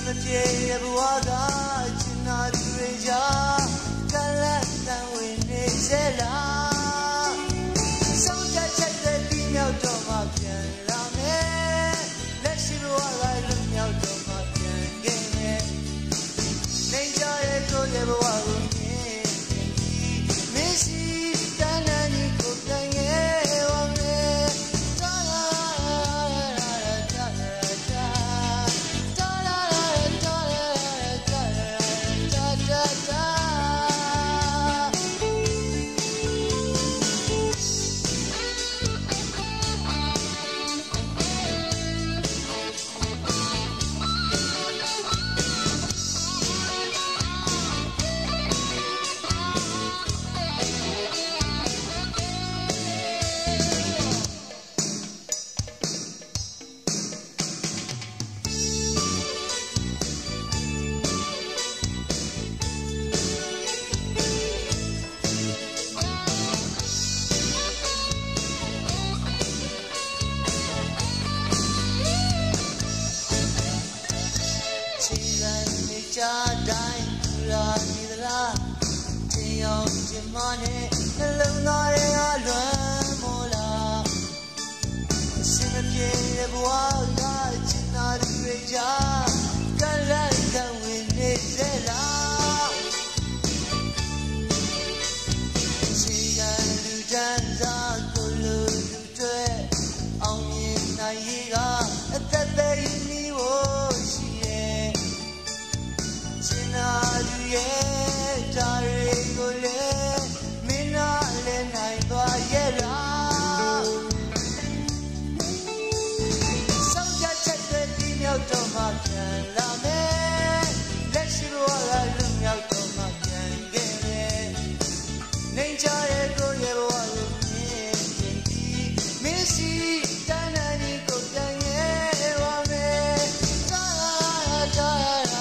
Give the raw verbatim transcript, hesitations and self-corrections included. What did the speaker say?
မပြေရဲ့ဘဝကချင်နာသူတွေကြားကလတ်တန်ဝင်နေစေလားဆုံးချက်ချက်တဲ့ဒီမြောက်တော့မှပြန်လာမယ်လက်ရှိဘဝကလွတ်မြောက်တော့မှပြန်ခဲ့မယ်နေကြရဲ့ကိုယ့်ရဲ့ဘဝကိုမြင်ပြီးမရှိတန်းတန်းကြီးကိုပြန်ခဲ့ပါမယ်တာလာလာတာလာတာတာလာတာလာတာတာတာတာ家တိုင်းသူရာနေသလားတင်ရောက်တင်မနဲ့နှလုံးသားရဲ့အလွမ်းမောလားအစင်မပြေတဲ့ဘဝကချင်နာသူတွေကြားကလန့်ကဝင်နေသေးလားချီကလူတန်းစားကိုလူလူတွေအောင်မြင်နိုင်ရကအသက်သေးနေဖို့ရှိရဲ့နာလူရဲ့တာတွေကိုလေမင်းနာလဲနိုင်သွားရဲ့လားစောင့်ကြချက်တဲ့ဒီမြောက်တော့မှပြန်လာမယ်လက်ရှိဘဝကလွတ်မြောက်တော့မှပြန်ခဲ့မယ်နေကြရဲ့ကိုယ့်ရဲ့ဘဝကိုမြင်ပြီးမရှိတန်းတန်းကြီးကိုပြန်ခဲ့ပါမယ်တာတာ